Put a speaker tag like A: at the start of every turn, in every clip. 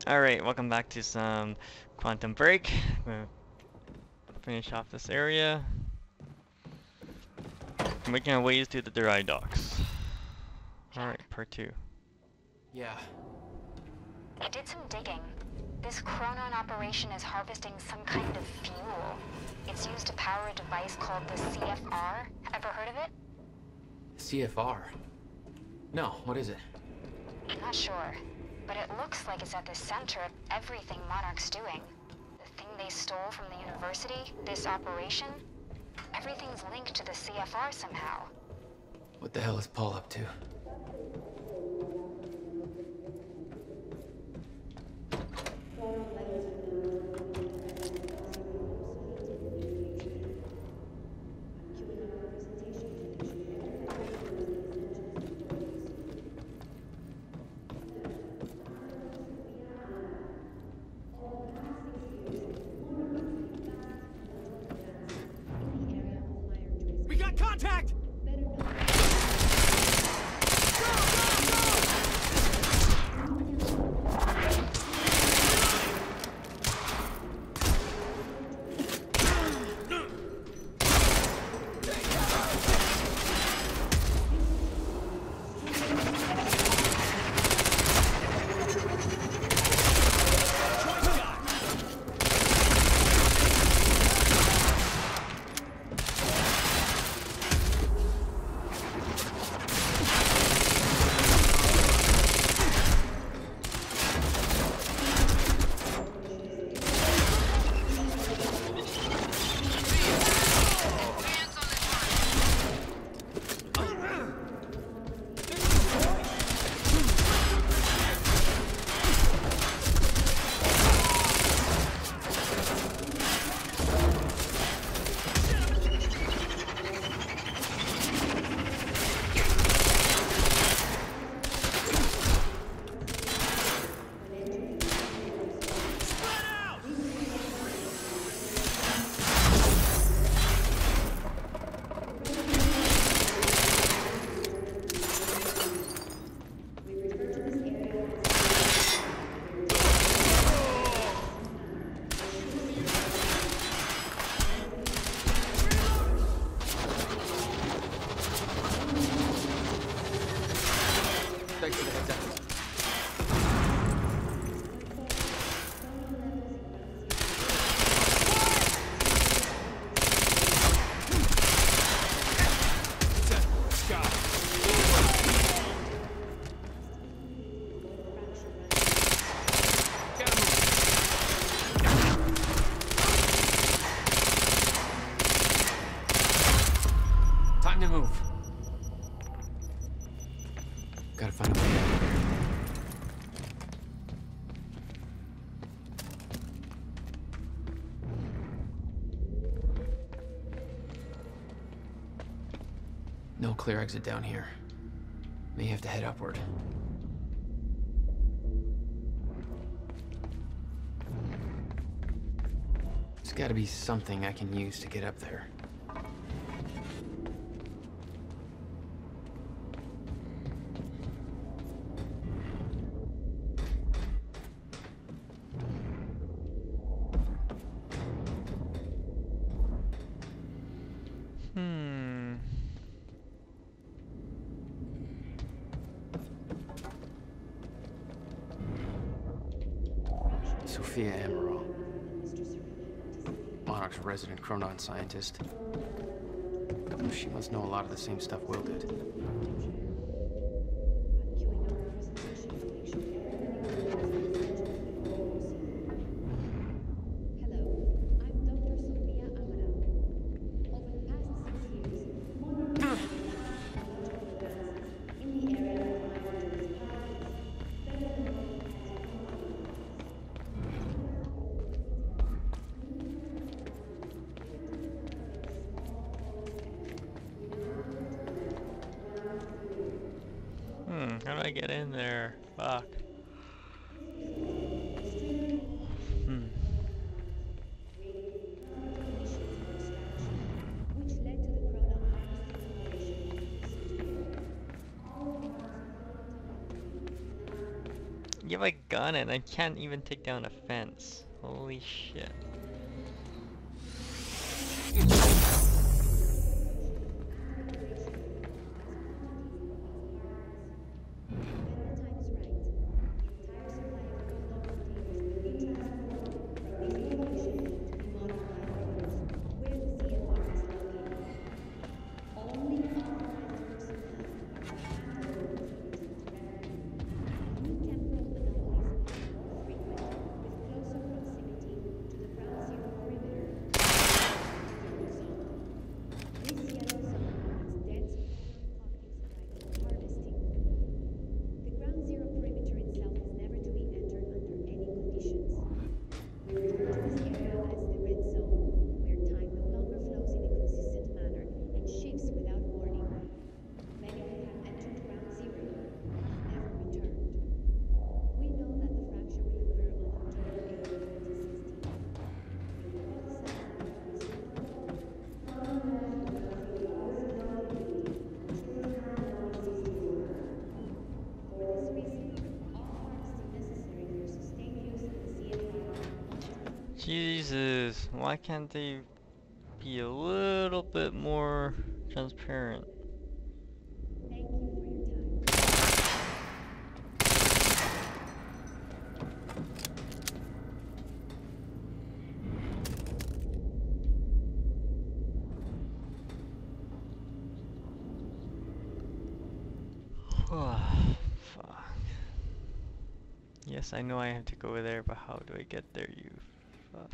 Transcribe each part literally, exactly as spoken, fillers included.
A: Alright, welcome back to some Quantum Break. I'm gonna finish off this area. Making our ways to the dry docks. Alright, part two.
B: Yeah.
C: I did some digging. This Chronon operation is harvesting some kind of fuel. It's used to power a device called the C F R. Ever heard of it?
B: C F R? No, what is it?
C: Not sure, but it looks like it's at the center of everything Monarch's doing. The thing they stole from the university, this operation, everything's linked to the C F R somehow.
B: What the hell is Paul up to?
D: We got contact!
B: Thanks for the heads up. Time to move. Gotta find a way out of here. No clear exit down here. May have to head upward. There's gotta be something I can use to get up there.
A: Hmm.
B: Sophia Amaral. Monarch's resident Chronon scientist. She must know a lot of the same stuff Will did.
A: Hmm, how do I get in there? Fuck. Hmm. You have a gun and I can't even take down a fence. Holy shit. Jesus, why can't they be a little bit more transparent?
E: Thank you for your time.
A: Fuck. Yes, I know I have to go there, but how do I get there, you fuck?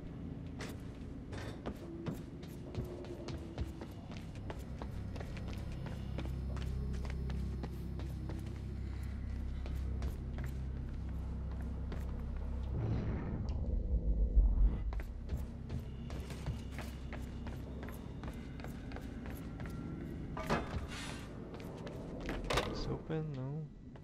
A: It's open, no.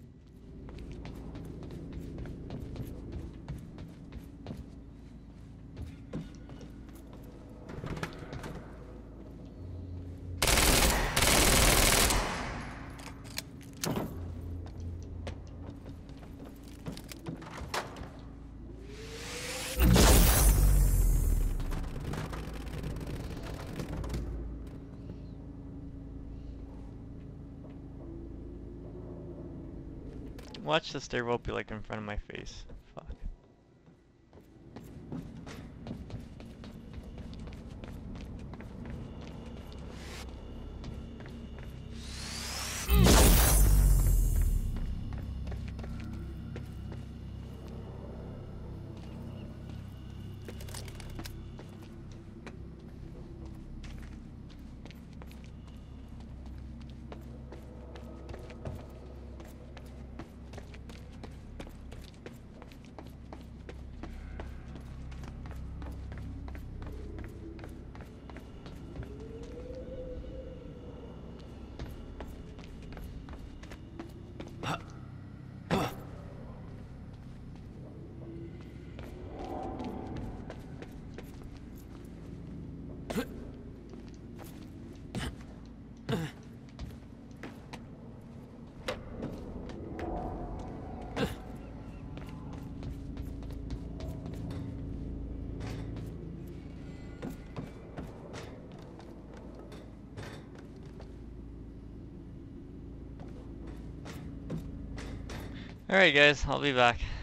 A: Watch the stairwell be like in front of my face. Fuck. Alright guys, I'll be back.